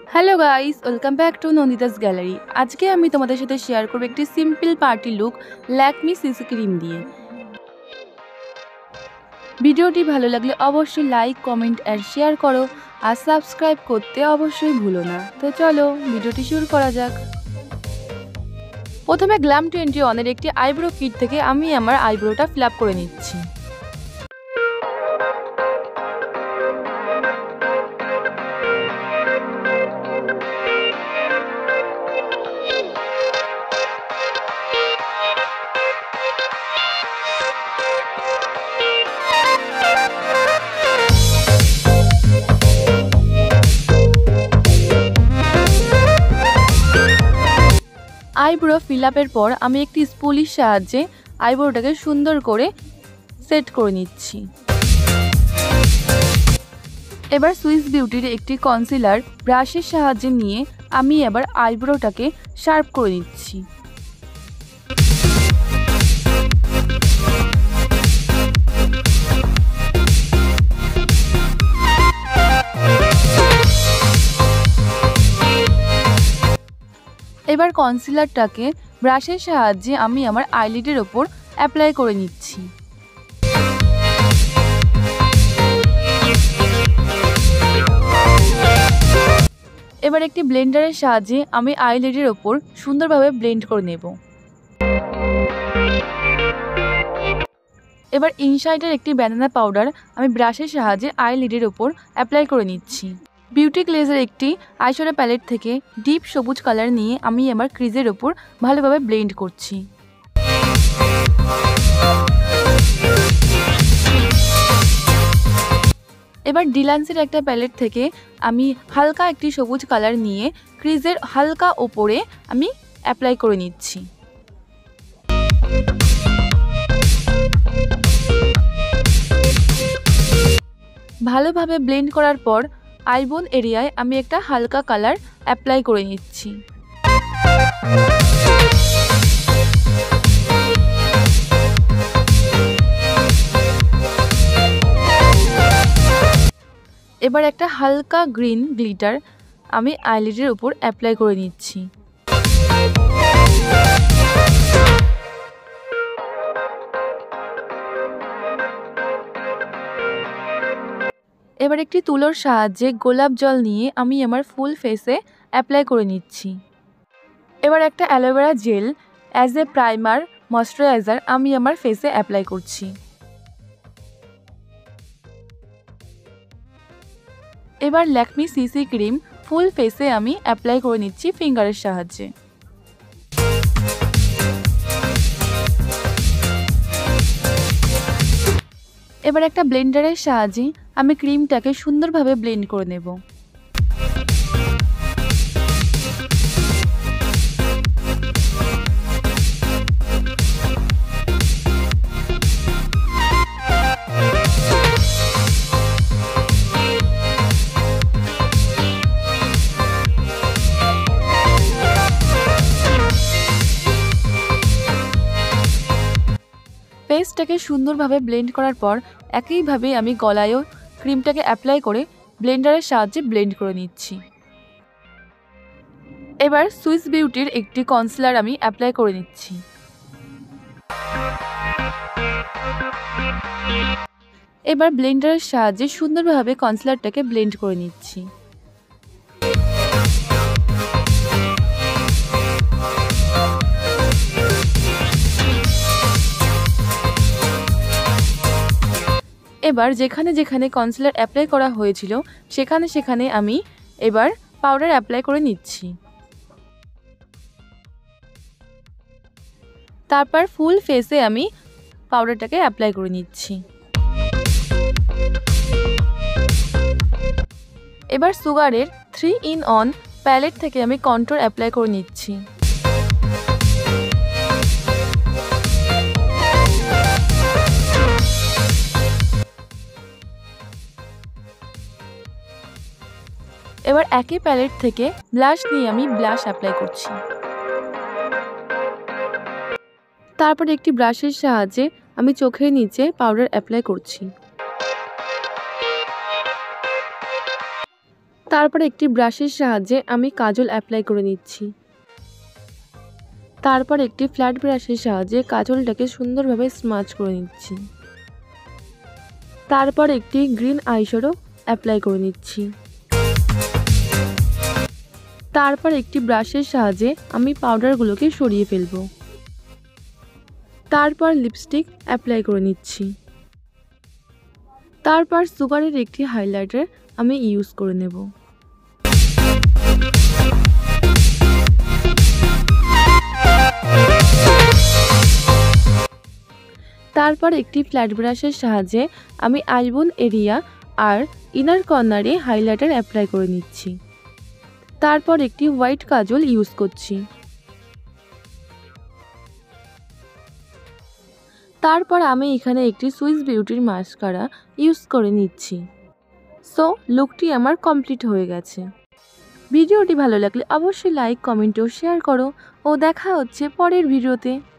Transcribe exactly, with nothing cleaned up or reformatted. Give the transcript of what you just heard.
Hello guys, welcome back to Nandita's gallery. আজকে আমি তোমাদের সাথে শেয়ার করব একটি simple party look Lakme CC cream দিয়ে। ভিডিওটি ভালো লাগলে অবশ্যই লাইক, কমেন্ট আর শেয়ার করো, আর সাবস্ক্রাইব করতে অবশ্যই ভুলো না। তো চলো ভিডিওটি শুরু করা যাক। প্রথমে গ্ল্যাম টোয়েন্টি ওয়ানের একটি আইব্রো কিট থেকে আমি আমার আইব্রোটা ফিল আপ করে নিচ্ছি। আইব্রো ফিল আপের পর আমি একটি স্পুলির সাহায্যে আইব্রোটাকে সুন্দর করে সেট করে নিচ্ছি। এবার সুইস বিউটির একটি কনসিলার ব্রাশের সাহায্যে নিয়ে আমি এবার আইব্রোটাকে শার্প করে নিচ্ছি। এবার কনসিলারটাকে ব্রাশের সাহায্যে আমি আমার আইলিডের ওপর অ্যাপ্লাই করে নিচ্ছি। এবার একটি ব্লেন্ডারের সাহায্যে আমি আইলিডের ওপর সুন্দরভাবে ব্লেন্ড করে নেব। এবার ইনসাইডের একটি ব্যানানা পাউডার আমি ব্রাশের সাহায্যে আইলিডের ওপর অ্যাপ্লাই করে নিচ্ছি। বিউটি গ্লেজের একটি আইশ্যাডো প্যালেট থেকে ডিপ সবুজ কালার নিয়ে আমি আমার ক্রিজের ওপর ভালোভাবে ব্লেন্ড করছি। এবার ডিলান্সের একটা প্যালেট থেকে আমি হালকা একটি সবুজ কালার নিয়ে ক্রিজের হালকা ওপরে আমি অ্যাপ্লাই করে নিচ্ছি। ভালোভাবে ব্লেন্ড করার পর আইবোন এরিয়ায় আমি একটা হালকা কালার অ্যাপ্লাই করে নিচ্ছি। এবার একটা হালকা গ্রিন গ্লিটার আমি আইলিডের উপর অ্যাপ্লাই করে নিচ্ছি। এবার একটি তুলোর সাহায্যে গোলাপ জল নিয়ে আমি আমার ফুল ফেসে অ্যাপ্লাই করে নিচ্ছি। এবার একটা aloe vera gel as a primer moisturiser আমি আমার ফেসে অ্যাপ্লাই করছি। এবার ল্যাকমি সিসি ক্রিম ফুল ফেসে আমি অ্যাপ্লাই করে নিচ্ছি ফিঙ্গারের সাহায্যে। এবার একটা ব্লেন্ডারের সাহায্যে আমি ক্রিমটাকে সুন্দরভাবে ব্লেন্ড করে নেব। ফেসটাকে সুন্দরভাবে ব্লেন্ড করার পর একইভাবে আমি গলায়ও ক্রিমটাকে অ্যাপ্লাই করে ব্লেন্ডারের সাহায্যে ব্লেন্ড করে নিচ্ছি। এবার সুইস বিউটির একটি কনসিলার আমি অ্যাপ্লাই করে নিচ্ছি। এবার ব্লেন্ডারের সাহায্যে সুন্দরভাবে কনসিলারটাকে ব্লেন্ড করে নিচ্ছি। এবার যেখানে যেখানে কনসিলার অ্যাপ্লাই করা হয়েছিল সেখানে সেখানে আমি এবার পাউডার অ্যাপ্লাই করে নিচ্ছি। তারপর ফুল ফেসে আমি পাউডারটাকে অ্যাপ্লাই করে নিচ্ছি। এবার সুগারের থ্রি ইন ওয়ান প্যালেট থেকে আমি কন্ট্যুর অ্যাপ্লাই করে নিচ্ছি। এবার একই প্যালেট থেকে ব্লাশ নিয়ে আমি ব্লাশ অ্যাপ্লাই করছি। তারপর একটি ব্রাশের সাহায্যে আমি চোখের নিচে পাউডার অ্যাপ্লাই করছি। তারপর একটি ব্রাশের সাহায্যে আমি কাজল অ্যাপ্লাই করে নিচ্ছি। তারপর একটি ফ্ল্যাট ব্রাশের সাহায্যে কাজলটাকে সুন্দরভাবে স্মাচ করে নিচ্ছি। তারপর একটি গ্রিন আইশ্যাডো অ্যাপ্লাই করে নিচ্ছি। তারপর একটি ব্রাশের সাহায্যে আমি পাউডারগুলোকে সরিয়ে ফেলব। তারপর লিপস্টিক অ্যাপ্লাই করে নিচ্ছি। তারপর সুগারের একটি হাইলাইটার আমি ইউজ করে নেব। তারপর একটি ফ্ল্যাট ব্রাশের সাহায্যে আমি আইবোন এরিয়া আর ইনার কর্নারে হাইলাইটার অ্যাপ্লাই করে নিচ্ছি। তারপর একটি হোয়াইট কাজল ইউজ করছি। তারপর আমি এখানে একটি সুইস বিউটির মাস্কারা ইউজ করে নিচ্ছি। সো লুকটি আমার কমপ্লিট হয়ে গেছে। ভিডিওটি ভালো লাগলে অবশ্যই লাইক, কমেন্ট ও শেয়ার করো ও দেখা হচ্ছে পরের ভিডিওতে।